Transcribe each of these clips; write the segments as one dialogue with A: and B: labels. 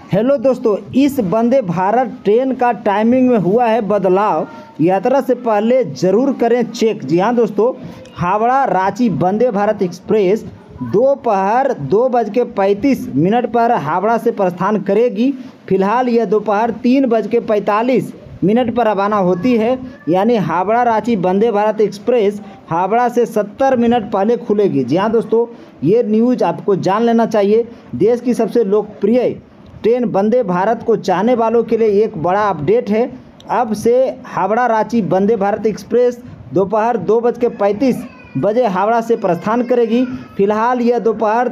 A: Hello दोस्तों, इस Vande Bharat train का टाइमिंग में हुआ है बदलाव। यात्रा से पहले ज़रूर करें चेक। जी हाँ दोस्तों, हावड़ा रांची वंदे भारत एक्सप्रेस दोपहर 2:35 पर हावड़ा से प्रस्थान करेगी। फिलहाल यह दोपहर 3:45 पर रवाना होती है। यानी हावड़ा रांची वंदे भारत एक्सप्रेस हावड़ा से 70 मिनट पहले खुलेगी। जी हाँ दोस्तों, ये न्यूज़ आपको जान लेना चाहिए। देश की सबसे लोकप्रिय ट्रेन वंदे भारत को चाहने वालों के लिए एक बड़ा अपडेट है। अब से हावड़ा रांची वंदे भारत एक्सप्रेस दोपहर 2:35 हावड़ा से प्रस्थान करेगी। फिलहाल यह दोपहर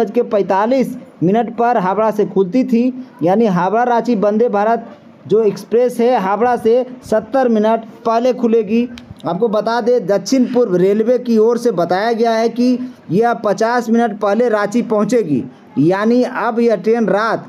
A: 3:45 पर हावड़ा से खुलती थी। यानी हावड़ा रांची वंदे भारत जो एक्सप्रेस है हावड़ा से 70 मिनट पहले खुलेगी। आपको बता दें, दक्षिण पूर्व रेलवे की ओर से बताया गया है कि यह 50 मिनट पहले रांची पहुंचेगी। यानी अब यह ट्रेन रात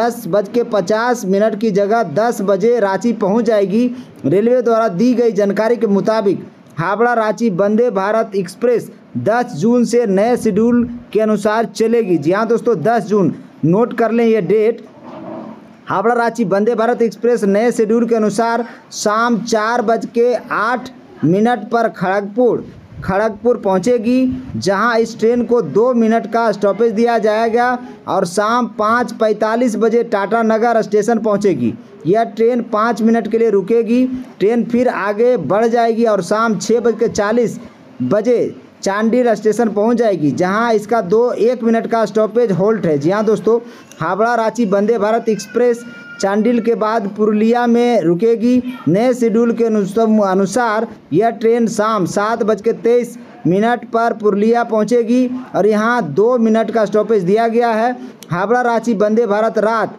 A: 10:50 की जगह 10 बजे रांची पहुंच जाएगी। रेलवे द्वारा दी गई जानकारी के मुताबिक हावड़ा रांची वंदे भारत एक्सप्रेस 10 जून से नए शेड्यूल के अनुसार चलेगी। जी हाँ दोस्तों, 10 जून नोट कर लें ये डेट। हावड़ा रांची वंदे भारत एक्सप्रेस नए शेड्यूल के अनुसार शाम 4:08 पर खड़गपुर पहुंचेगी, जहां इस ट्रेन को 2 मिनट का स्टॉपेज दिया जाएगा और शाम 5:45 बजे टाटा नगर स्टेशन पहुंचेगी। यह ट्रेन 5 मिनट के लिए रुकेगी। ट्रेन फिर आगे बढ़ जाएगी और शाम 6:40 चांडिल स्टेशन पहुंच जाएगी, जहां इसका 1 मिनट का स्टॉपेज होल्ट है। जी हाँ दोस्तों, हावड़ा रांची वंदे भारत एक्सप्रेस चांडिल के बाद पुरुलिया में रुकेगी। नए शेड्यूल के अनुसार यह ट्रेन शाम 7:23 पर पुरुलिया पहुंचेगी और यहां 2 मिनट का स्टॉपेज दिया गया है। हावड़ा रांची वंदे भारत रात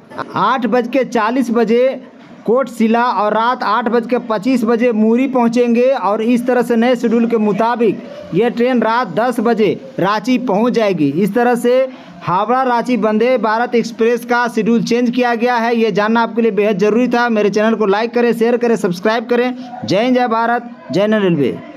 A: 8:40 कोटशिला और रात 8:25 मुरी पहुंचेंगे और इस तरह से नए शेड्यूल के मुताबिक यह ट्रेन रात 10 बजे रांची पहुंच जाएगी। इस तरह से हावड़ा रांची वंदे भारत एक्सप्रेस का शेड्यूल चेंज किया गया है। ये जानना आपके लिए बेहद ज़रूरी था। मेरे चैनल को लाइक करें, शेयर करें, सब्सक्राइब करें। जय हिंद, जय भारत, जय रेलवे।